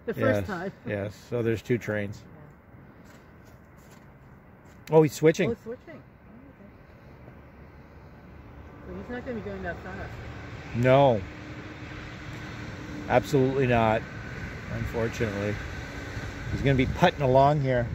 the first time. Yes, so there's 2 trains. Oh, he's switching. Oh, switching. Oh, okay. So he's not going to be going that fast. No. Absolutely not. Unfortunately. He's going to be putting along here.